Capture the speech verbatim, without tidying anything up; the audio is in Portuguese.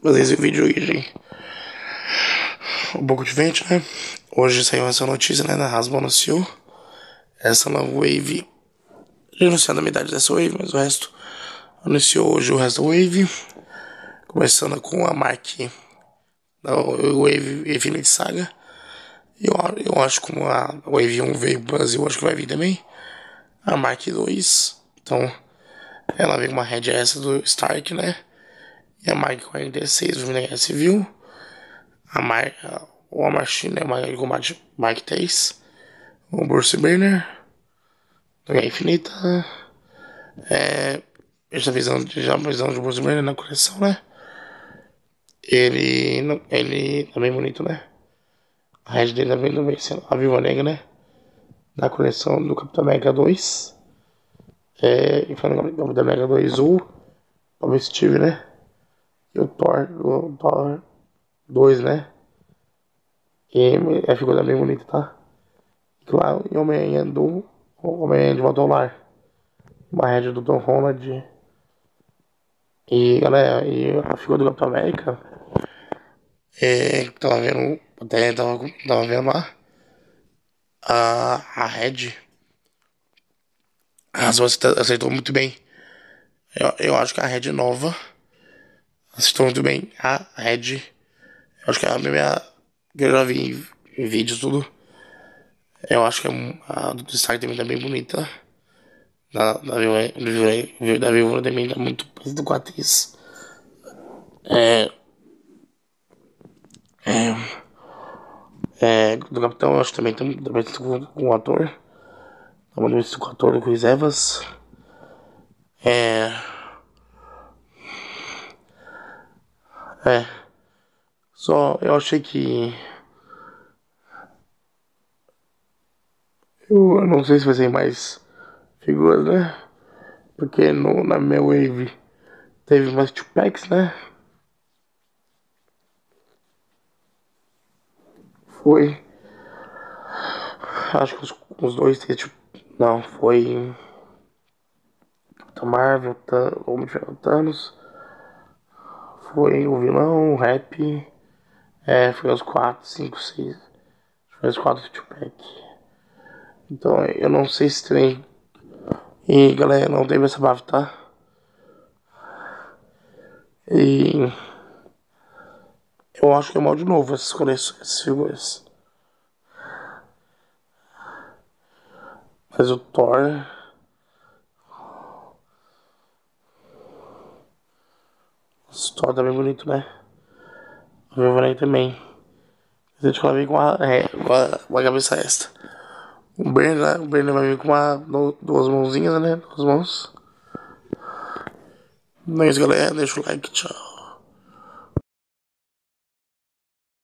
fazer esse vídeo hoje um pouco diferente, né? Hoje saiu essa notícia, né? Da Hasbro anunciou essa nova Wave. Já anunciado a metade dessa Wave, mas o resto anunciou hoje o resto da Wave. Começando com a Mark da Wave Infinite Saga. Eu, eu acho que como a Wave um veio pro Brasil, acho que vai vir também. A Mark dois. Então, ela vem com uma Red S do Stark, né? E a Mark quarenta e seis do Minas Guerra Civil. A Mark, o War Machine, né? Uma de combate Mark três. O Bruce Banner da Guerra Infinita. É, essa visão, já a visão de Bruce Banner na coleção, né? Ele, ele tá bem bonito, né? A Red dele também tá bem sendo a Viúva Negra, né? Na coleção do Capitão América dois. É, e falando do Capitão América dois, o o Steve, né? E o Thor, o Thor dois, né? E a figura bem bonita, tá? E claro, e Homem-Aranha do Homem-Aranha de Volta ao Lar. Uma Red do Tom Holland. E galera, e a figura do Capitão América. É, tava vendo, até tava, tava vendo lá. A, a Red. A Hasbro aceitou muito bem. Eu, eu acho que a Red nova aceitou muito bem. A Red, eu acho que é a primeira que eu já vi em, em vídeos tudo. Eu acho que a do Stark também tá bem bonita. Da, da, Viúva, da Viúva também tá muito parecida com a atriz. É, é, é, do Capitão, eu acho que também tá muito parecido com, com o ator. Tá muito parecido com o ator do Chris Evans. É. É. Só eu achei que. Eu não sei se vai ser mais figuras, né? Porque no, na minha Wave teve mais two packs, né? Foi. Acho que os, os dois teve tipo. Não, foi. Capitão Marvel, Homem de Ferro, Thanos. Foi o vilão, o rap. É, foi os quatro, cinco, seis. Foi os quatro two pack. Então eu não sei se tem. E galera, não teve essa buff, tá? E eu acho que é mal de novo essas coleções, essas figuras. Mas o Thor. Esse Thor tá bem bonito, né? O Wolverine também. A gente vai vir com uma, é, uma, uma cabeça extra. O Brenner, o Brenner vai vir com uma, duas mãozinhas, né? Duas mãos. Não é isso, galera. Deixa o like, tchau.